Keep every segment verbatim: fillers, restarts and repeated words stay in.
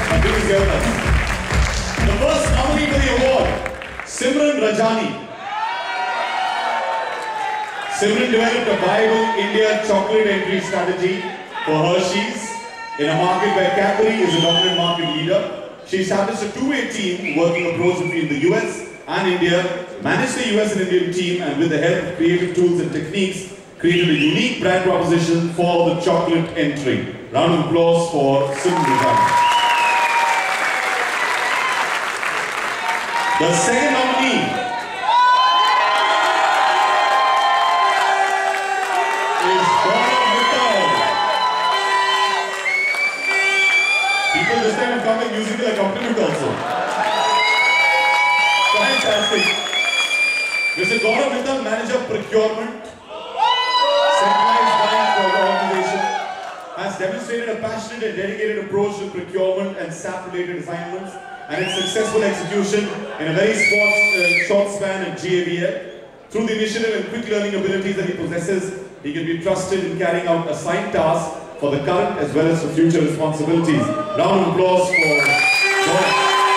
The first nominee for the award, Simran Rajani. Simran developed a viable India chocolate entry strategy for Hershey's in a market where Cadbury is a dominant market leader. She established a two-way team working approach between the U S and India, managed the U S and Indian team, and with the help of creative tools and techniques, created a unique brand proposition for the chocolate entry. Round of applause for Simran Rajani. The second nominee is Gaurav Mittal. People this time have come and using it like a compliment also. Fantastic. Mister Gaurav Mittal, Manager Procurement, Centralized Buying for the organization, has demonstrated a passionate and dedicated approach to procurement and S A P-related assignments and its successful execution in a very sport, uh, short span at G A V L. Through the initiative and quick learning abilities that he possesses, he can be trusted in carrying out assigned tasks for the current as well as for future responsibilities. Round of applause for Gaurav.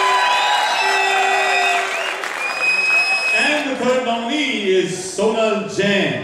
And the third nominee is Sonal Jain.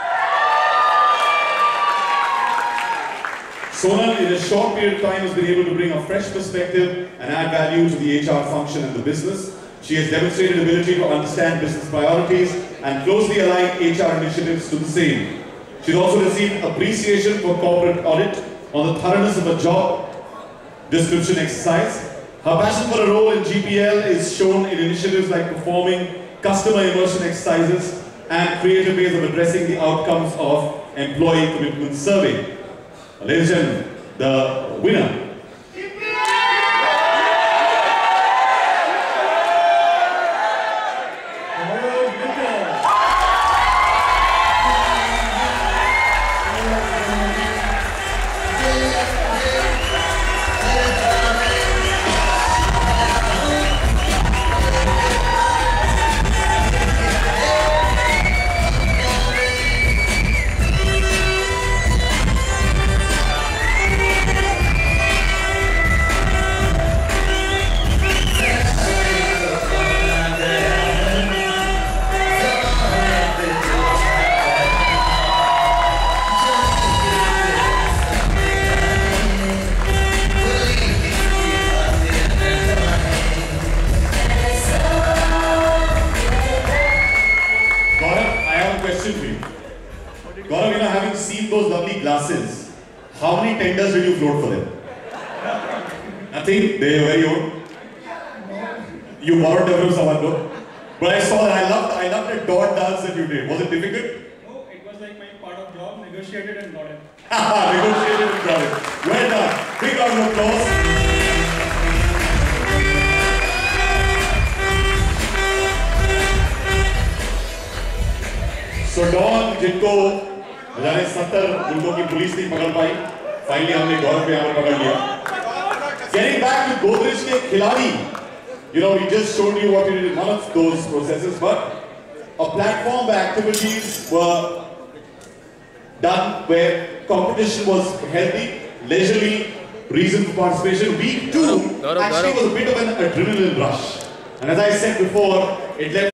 Sonal, in a short period of time, has been able to bring a fresh perspective and add value to the H R function and the business. She has demonstrated ability to understand business priorities and closely align H R initiatives to the same. She's also received appreciation for corporate audit on the thoroughness of a job description exercise. Her passion for a role in G P L is shown in initiatives like performing customer immersion exercises and creative ways of addressing the outcomes of employee commitment survey. Ladies and gentlemen, the winner. Gaurav, you know, having seen those lovely glasses, how many tenders did you float for them? Nothing? They are very own? You borrowed them from someone, no? But I saw that, I loved, I loved the dot dance that you did. Was it difficult? No, it was like my part of job, negotiated and got it. Haha, negotiated and got it. Well done. Big round of applause. So Dawn, जिनको जाने सत्तर उनको की police नहीं पकड़ पाई, finally हमने गौरव पे यहाँ पर पकड़ लिया. Getting back to Godrej के खिलाड़ी, you know, we just showed you what we did in one of those processes, but a platform where activities were done, where competition was healthy, leisurely, reason for participation. Week two actually was a bit of an adrenaline rush, and as I said before, it left